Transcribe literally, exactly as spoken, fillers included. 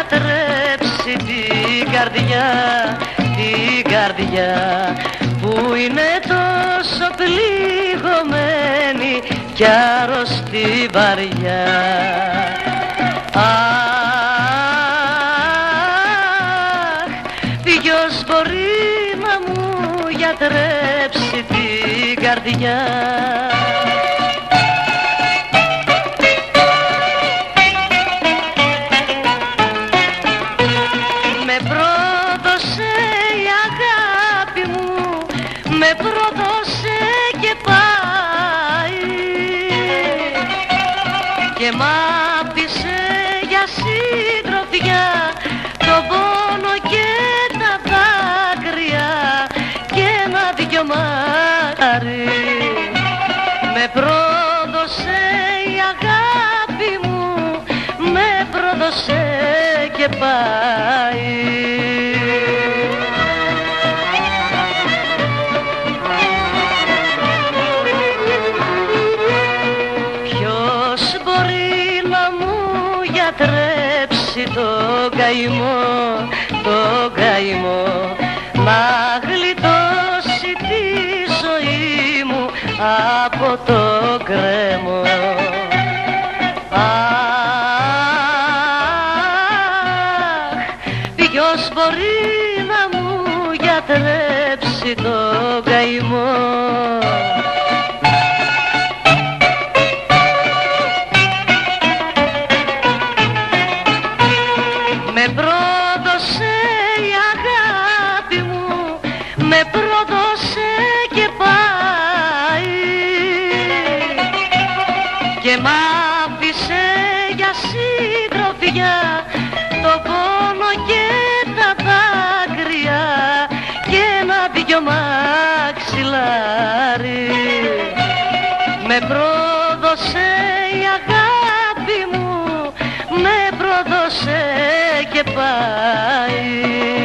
γιατρέψει την καρδιά, την καρδιά που είναι τόσο πληγωμένη κι άρρωστη βαριά. Αχ, ποιος μπορεί να μου γιατρέψει την καρδιά? Με πρόδωσε η αγάπη μου, με πρόδωσε και πάει και μ' άφησε για συντροφιά τον πόνο και τα δάκρυα και ένα δυο μάρι. Με πρόδωσε η αγάπη μου, με πρόδωσε και πάει. Ποιος μπορεί να μου γιατρέψει τον καημό, τον καημό, να γλιτώσει τη ζωή μου από το γκρέμο? Ποιος μπορεί να μου γιατρέψει τον καημό? Με πρόδωσε η αγάπη μου, με πρόδωσε και πάει και μ' άφησε για συντροφιά τον πόνο και τα δάκρυα και ένα δυο μαξιλάρι. Με πρόδωσε η αγάπη μου, με πρόδωσε και πάει.